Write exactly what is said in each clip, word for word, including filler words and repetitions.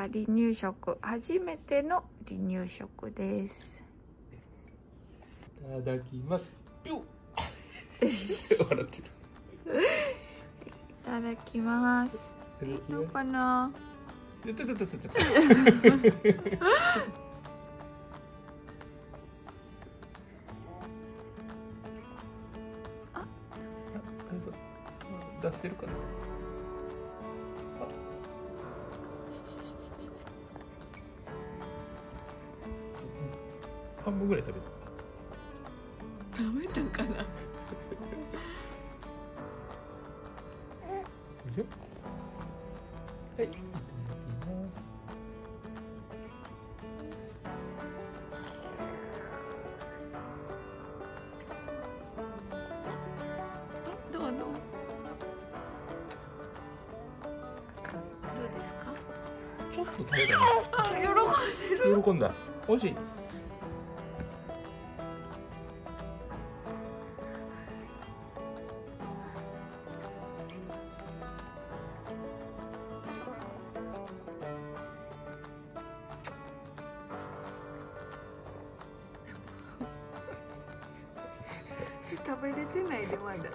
離乳食、初めての離乳食です。 いただきます。ぴょ笑ってる。 いただきます。え、どうかな。 ちょちょちょちょちょ。 あ、 出してるかな。半分ぐらい食べた。 食べたかな。 はい、いただきます。 どうどう。どうですか。 ちょっと食べたね。 あ、喜んでる。 喜んだ。美味しい。 食べれてないでまだ。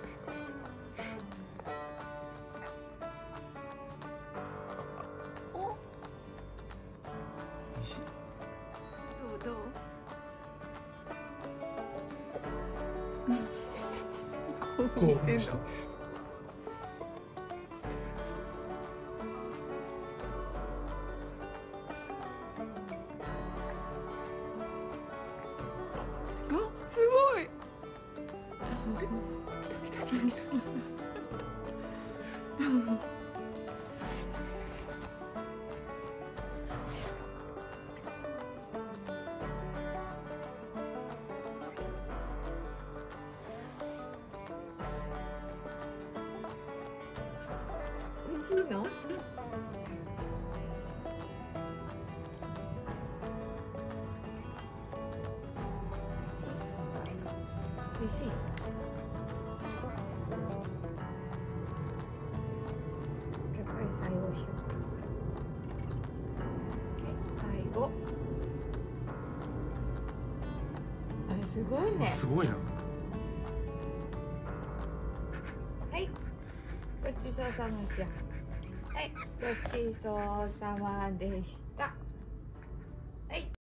お。 美味しい。 どうどう。興奮してんの。あ、すごい。 来た来た来た。 美味しいの？美味しい。じゃあこれ最後しようか。はい、最後。あ、すごいね。 すごいな。 はい、ごちそうさまでした。はい、ごちそうさまでした。